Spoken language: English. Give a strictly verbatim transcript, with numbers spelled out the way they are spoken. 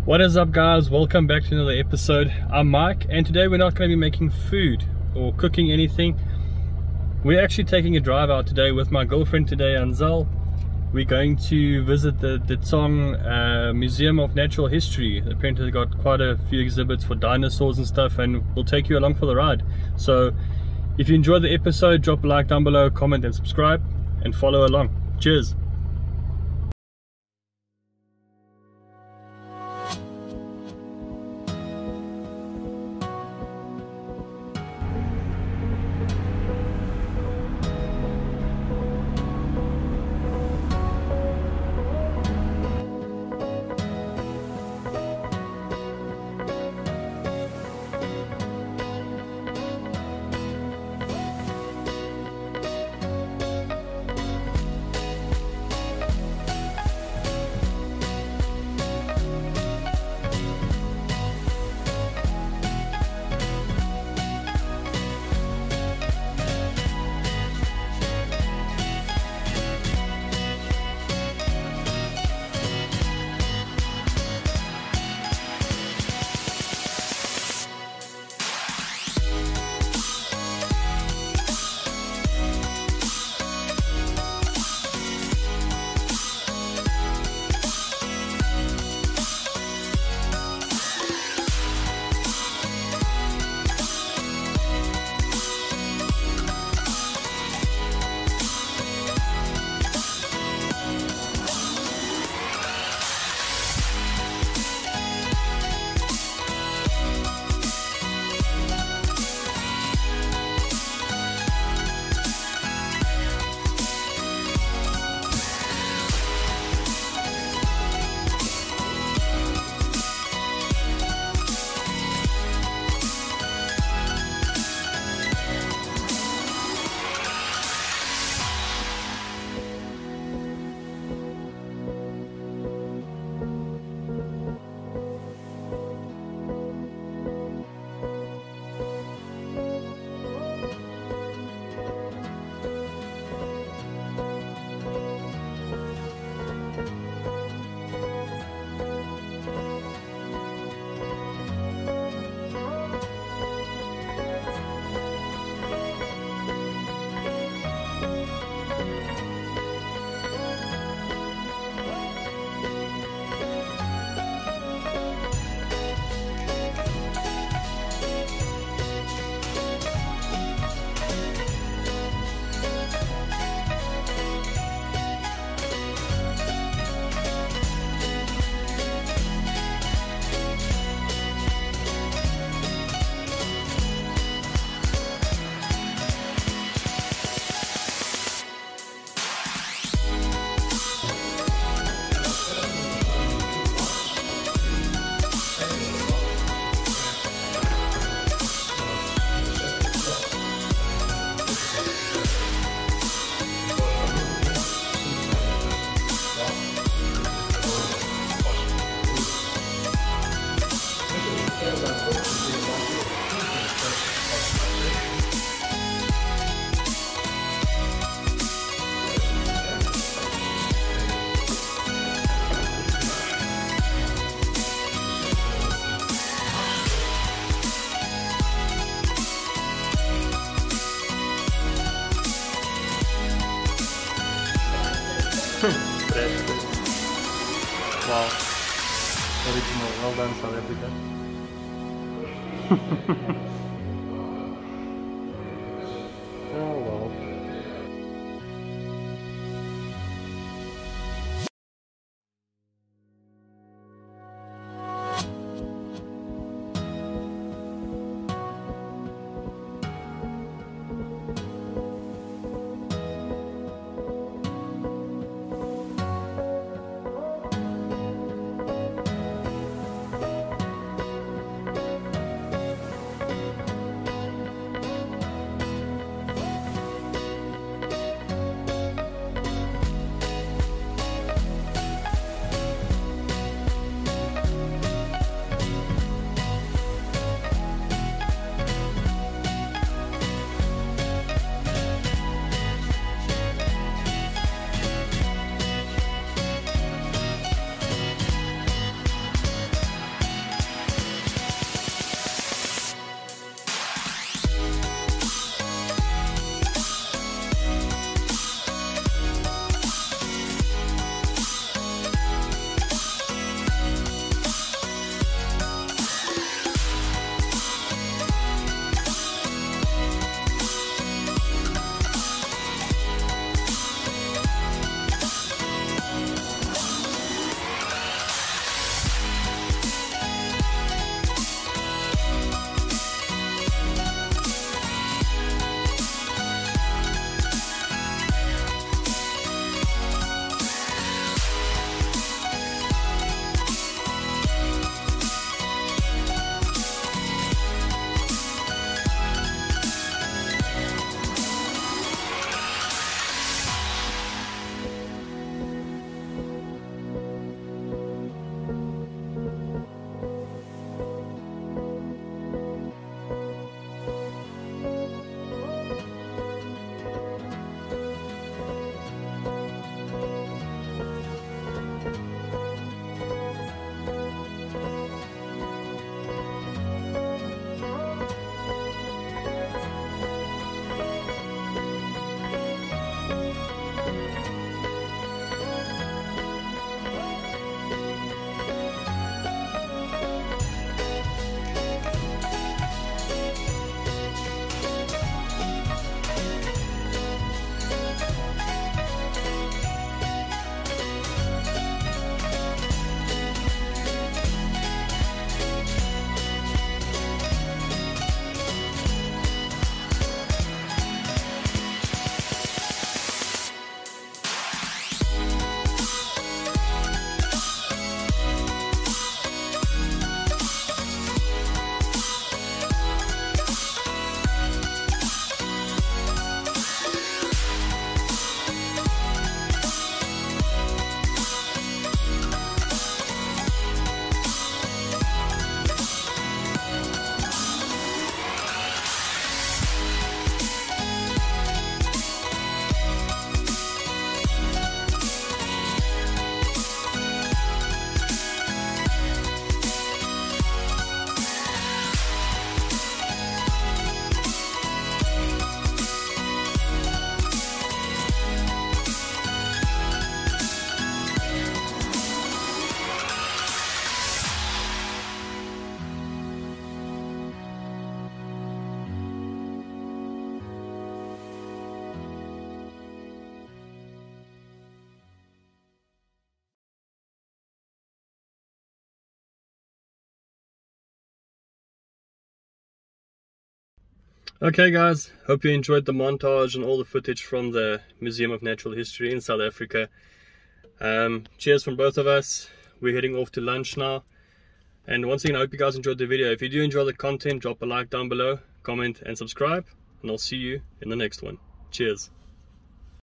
What is up, guys? Welcome back to another episode. I'm Mike, and today we're not going to be making food or cooking anything. We're actually taking a drive out today with my girlfriend today, Anzal. We're going to visit the Detong uh, Museum of Natural History. Apparently they've got quite a few exhibits for dinosaurs and stuff, and we'll take you along for the ride. So if you enjoyed the episode, drop a like down below, comment and subscribe, and follow along. Cheers! Wow, original, well done South Africa. Oh well. Okay guys, hope you enjoyed the montage and all the footage from the Museum of Natural History in South Africa. Um, cheers from both of us. We're heading off to lunch now. And once again, I hope you guys enjoyed the video. If you do enjoy the content, drop a like down below, comment and subscribe. And I'll see you in the next one. Cheers.